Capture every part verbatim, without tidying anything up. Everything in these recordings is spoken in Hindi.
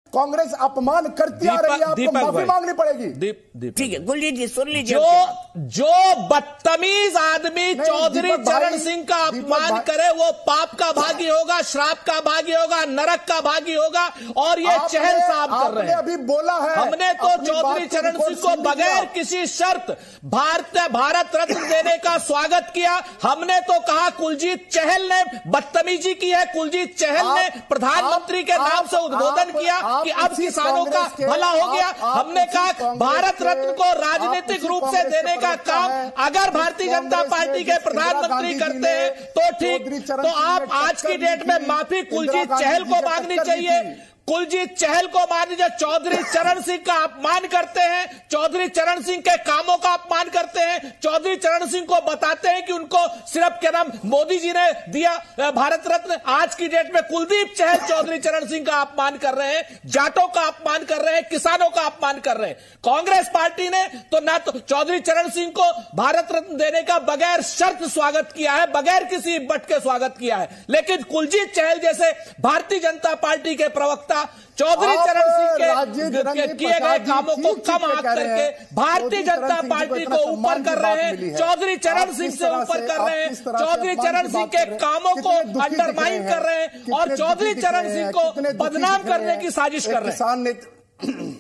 कांग्रेस अपमान करती आ रही है, आपको माफी मांगनी पड़ेगी। दीप ठीक है कुलजीत जी सुन लीजिए। जो जो बदतमीज आदमी चौधरी चरण सिंह का अपमान करे वो पाप का भागी होगा, श्राप का भागी होगा, नरक का भागी होगा, और ये चहल साहब कर रहे हैं। अभी बोला है हमने तो चौधरी चरण सिंह को बगैर किसी शर्त भारत भारत रत्न देने का स्वागत किया। हमने तो कहा कुलजीत चहल ने बदतमीजी की है, कुलजीत चहल ने प्रधानमंत्री के नाम से उद्बोधन किया कि अब किसानों का भला हो गया। हमने कहा भारत रत्न को राजनीतिक रूप से देने का काम अगर भारतीय जनता पार्टी के प्रधानमंत्री करते हैं तो ठीक, तो आप आज की डेट में माफी कुलजीत चहल को मांगनी चाहिए। कुलजीत चहल को मान लीजिए, चौधरी चरण सिंह का अपमान करते हैं, चौधरी चरण सिंह के कामों का अपमान करते हैं, चौधरी चरण सिंह को बताते हैं कि उनको सिर्फ क्या नाम मोदी जी ने दिया भारत रत्न। आज की डेट में कुलदीप चहल चौधरी चरण सिंह का अपमान कर रहे हैं, जाटों का अपमान कर रहे हैं, किसानों का अपमान कर रहे हैं। कांग्रेस पार्टी ने तो ना तो चौधरी चरण सिंह को भारत रत्न देने का बगैर शर्त स्वागत किया है, बगैर किसी बट के स्वागत किया है, लेकिन कुलजीत चहल जैसे भारतीय जनता पार्टी के प्रवक्ता चौधरी चरण सिंह के किए गए कामों को कम आंक करके भारतीय जनता पार्टी को ऊपर कर रहे हैं, चौधरी चरण सिंह से ऊपर कर रहे हैं, चौधरी चरण सिंह के कामों को अंडरमाइन कर रहे हैं और चौधरी चरण सिंह को बदनाम करने की साजिश कर रहे हैं।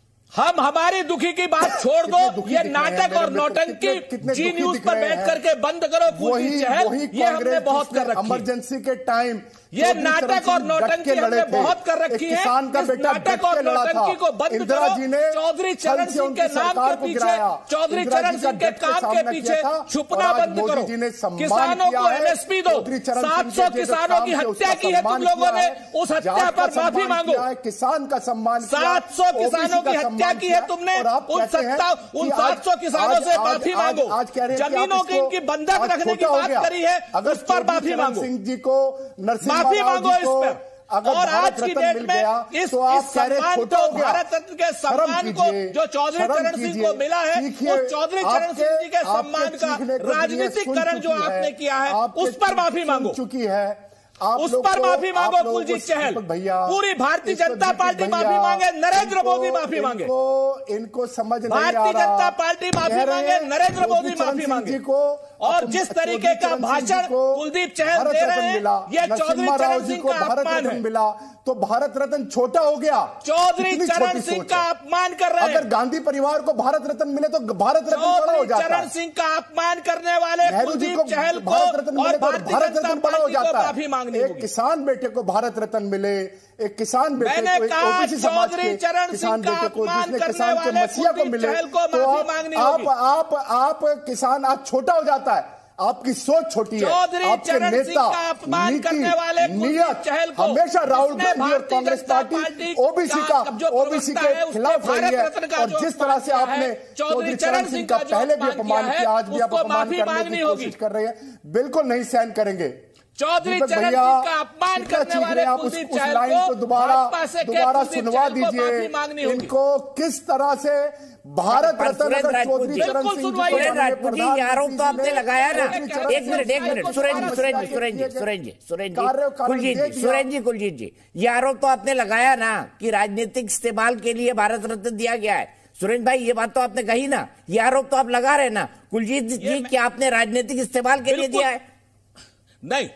हम हमारी दुखी की बात छोड़ दो, ये नाटक और नौटंकी जी न्यूज पर बैठ करके बंद करो। कुलजीत चहल ये हमने बहुत कर रखी है, इमरजेंसी के टाइम ये नाटक और नौटंकी हमने बहुत कर रखी है। किसान का बेटा नाटक और नौटंकी को बंद करो। चौधरी चरण सिंह के नाम के पीछे, चौधरी चरण सिंह के काम के पीछे छुपना बंद करो। किसानों को एमएसपी दो। सात सौ किसानों की हत्या की है तुम लोगों ने, उस हत्या पर माफी मांगो। किसान का सम्मान, सात सौ किसानों की हत्या की है तुमने, उन सत्ता उन सात सौ किसानों से माफी मांगो। जमीनों की इनकी बंधक रखने की बात करी है, उस पर माफी मांगो। सिंह जी को माफी मांगो इस पर। और आज की डेट में इस, तो इस सम्मान को, भारत रत्न के सम्मान को जो चौधरी चरण सिंह को मिला है, उस चौधरी चरण सिंह जी के सम्मान का राजनीतिकरण जो आपने किया है उस पर माफी मांगो चुकी है, उस पर माफी मांगो। कुलजीत चहल, पूरी भारतीय जनता पार्टी माफी मांगे, नरेंद्र मोदी माफी मांगे, इनको समझ नहीं आ रहा। भारतीय जनता पार्टी माफी मांगे, नरेंद्र मोदी माफी मांगे। और जिस तरीके का भाषण कुलदीप चहल दे रहे हैं, यह चौधरी चरण सिंह का अपमान है। मिला तो भारत रत्न छोटा हो गया, चौधरी चरण सिंह का अपमान कर रहे हैं। अगर गांधी परिवार को भारत रत्न मिले तो भारत रत्न बड़ा हो जाता है। चरण सिंह का अपमान करने वाले कुलदीप चहल को भारत रत्न मिले तो भारत रत्न बड़ा हो जाता है। माफी मांगनी एक किसान बेटे को भारत रत्न मिले, एक किसान बेटे को, एक ओबीसी समाज के किसान बेटे को, जिसने किसान के मसीहा को मिले, तो आप आप आप किसान आज छोटा हो जाता है। आपकी सोच छोटी है, आपके नेता, नीति, नियत हमेशा राहुल गांधी और कांग्रेस पार्टी ओबीसी का ओबीसी के खिलाफ रही है। और जिस तरह से आपने चौधरी चरण सिंह का पहले भी अपमान किया, आज भी आप अपमान करने की कोशिश कर रहे हैं, बिल्कुल नहीं सहन करेंगे। चौधरी चरण सिंह का अपमान करने वाले आप उस, उस लाइन को दोबारा दोबारा सुनवा दीजिए। इनको किस तरह से भारत रत्न चौधरी चरण सिंह जी आरोप तो आपने लगाया ना। एक मिनट एक मिनट सुरेंद्र जी सुरेंद्र जी सुरेंद्र जी सुरेंद्र जी सुरेंद्र जी कुलजीत जी सुरेंद्र जी कुलजीत जी ये आरोप तो आपने लगाया ना कि राजनीतिक इस्तेमाल के लिए भारत रत्न दिया गया है। सुरेंद्र भाई ये बात तो आपने कही ना, ये आरोप तो आप लगा रहे ना कुलजीत जी कि आपने राजनीतिक इस्तेमाल के लिए दिया है। नहीं,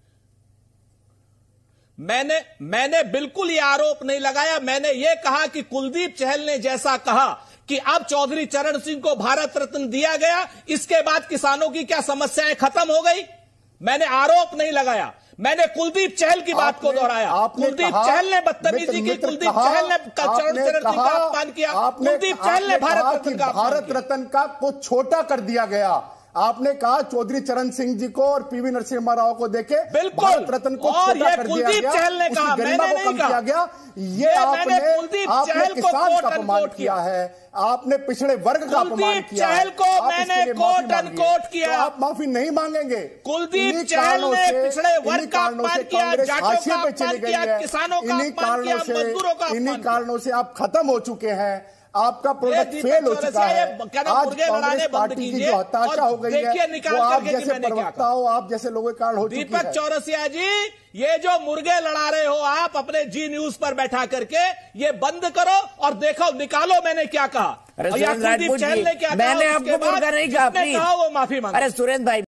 मैंने मैंने बिल्कुल ये आरोप नहीं लगाया। मैंने ये कहा कि कुलदीप चहल ने जैसा कहा कि अब चौधरी चरण सिंह को भारत रत्न दिया गया, इसके बाद किसानों की क्या समस्याएं खत्म हो गई, मैंने आरोप नहीं लगाया। मैंने कुलदीप चहल की बात को दोहराया। कुलदीप चहल ने बदतमीजी की, कुलदीप चहल ने चरण चरण सिंह का अपमान किया, कुलदीप चहल ने भारत रत्न का भारत रत्न का को छोटा कर दिया गया। आपने कहा चौधरी चरण सिंह जी को और पीवी नरसिम्हा राव को देखे भारत रत्न को छोटा कर दिया गया, चहल ने कहा, गरिमा को कम किया गया। ये आपने आपने किसान का अपमान किया है, आपने पिछड़े वर्ग का अपमान किया है, को मैंने कोट अनकोट किया। तो आप माफी नहीं मांगेंगे। कुलदीप चहल ने पिछड़े वर्ग का अपमान किया, जाटों का अपमान किया, किसानों का अपमान किया, मजदूरों का अपमान किया। इन्हीं कारणों से आप खत्म हो चुके हैं। आपका प्रोडक्ट फेल हो चुका है। आज कांग्रेस पार्टी की जो हताशा हो गई है वो आप जैसे प्रवक्ताओं, आप जैसे लोगों के कारण हो चुकी है। दीपक चौरसिया जी, ये जो मुर्गे लड़ा रहे हो आप अपने जी न्यूज पर बैठा करके, ये बंद करो और देखो, निकालो मैंने क्या कहा। अरे सुरेंद्र राजपूत जी, मैंने आपको मुर्गा नहीं कहा, प्लीज। वो माफी मांगे। अरे सुरेंद्र भाई